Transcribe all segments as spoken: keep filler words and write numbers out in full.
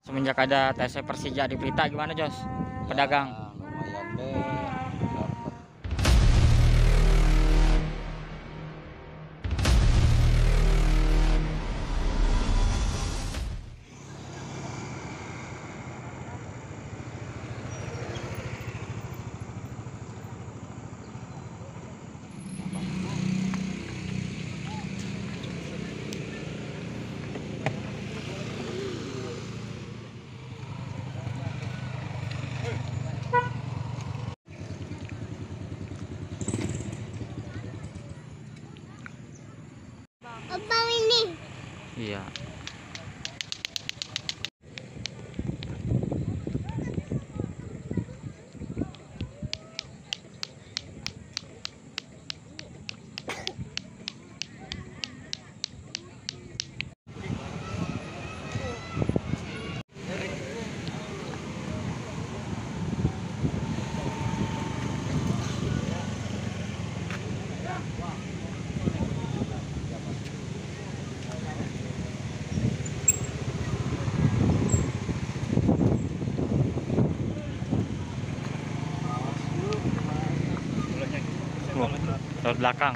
Semenjak ada T S Persija di Pelita gimana Jos? Pedagang. Ya, lumayan deh dapat. Apa ini? Iya. Lewat belakang.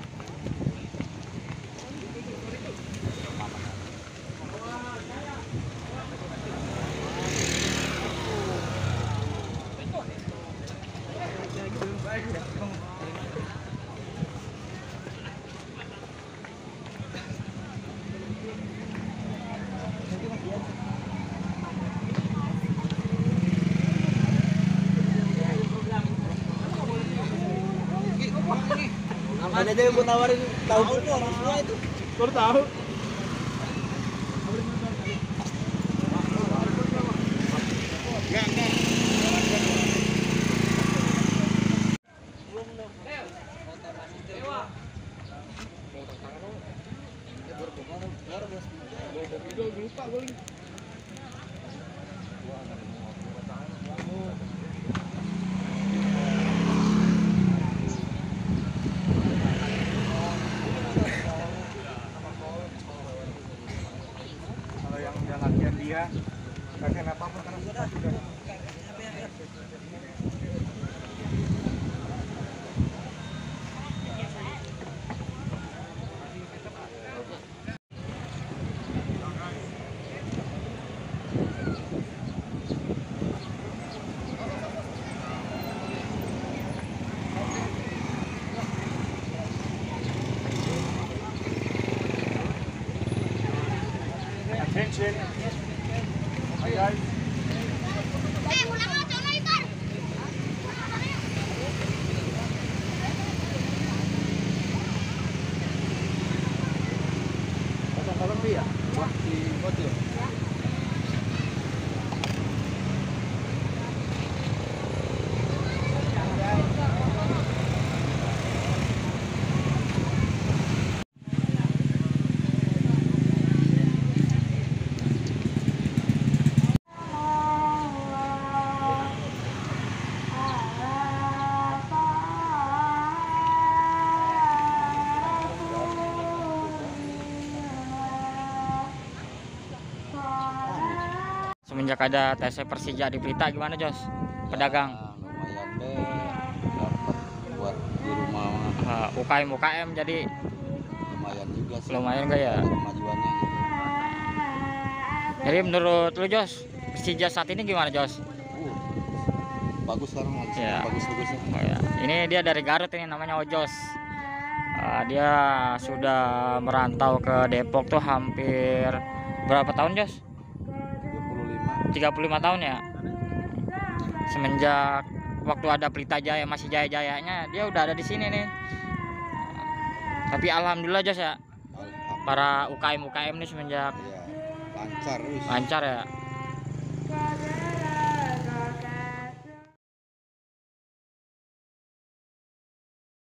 Ada aja yang gue tawarin tahu itu orang tua itu. Baru tahu. Enggak, enggak. Lupa gue. Kalau yang udah latihan dia latihan apapun karena sudah sudah attention. Hi guys. Eh, ulang lo coba Ibar. Pasang kolom dia. Wah, di mobil. Semenjak ada T S Persija di Pelita gimana Jos? Pedagang. Ya, lumayan deh dapat buat di rumah mah. Uh, U K M U K M jadi Lumayan juga sih. lumayan gak ya? Ada kemajuannya gitu. Jadi menurut lu Jos, Persija saat ini gimana Jos? Uh, bagus sekarang lagi. Ya. Bagus-bagusnya. Oh ya, ini dia dari Garut ini namanya Ojos. Uh, dia sudah merantau ke Depok tuh hampir berapa tahun Jos? tiga puluh lima tahun ya. Semenjak waktu ada Pelita Jaya masih jaya-jayanya dia udah ada di sini nih. Tapi alhamdulillah Jos ya, para U K M U K M ini semenjak Iya, lancar terus. lancar ya.